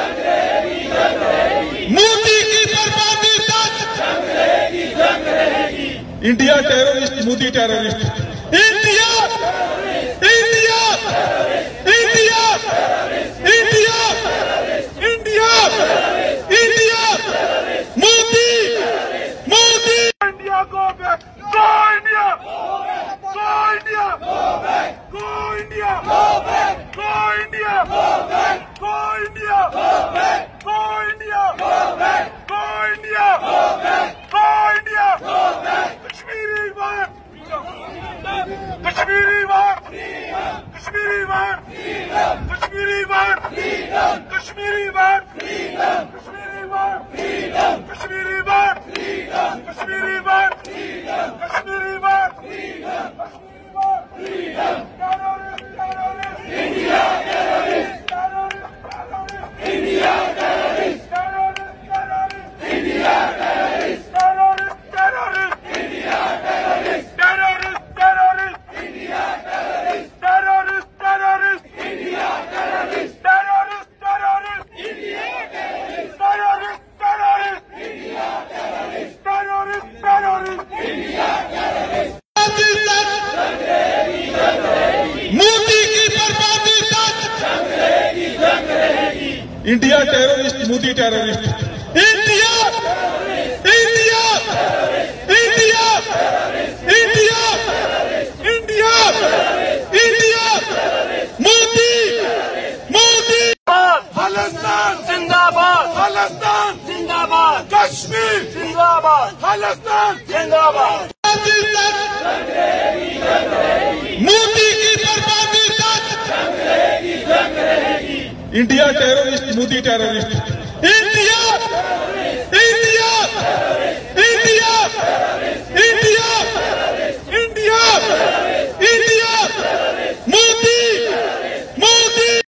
मोदी की बर्बादी तक India terrorist, Modi terrorist, India India India India India India Modi Modi India go back, go India, go India, go back, go India, go back, go India, go back, go India, go back, go India, go back, go India, go back, go India, go back. Kashmiri वार, कश्मीरी वार, कश्मीरी वार, कश्मीरी वार, कश्मीरी वार, कश्मीरी वार, कश्मीरी वार, कश्मीरी वार, कश्मीरी वार, India terrorist, India terrorist, India terrorist, terrorist, India terrorist, terrorist, terrorist, India terrorist, terrorist, terrorist, India terrorist, terrorist, terrorist, India terrorist, terrorist, terrorist, India terrorist, terrorist, terrorist, India terrorist. Modi की बर्बादी तक India terrorist, Modi terrorist, India India India India India India Modi Modi. Khalistan जिंदाबाद, खालिस्तान जिंदाबाद, कश्मीर जिंदाबाद, खालिस्तान जिंदाबाद। मोदी की बर्बादी तक इंडिया टेररिस्ट, मोदी टेररिस्ट,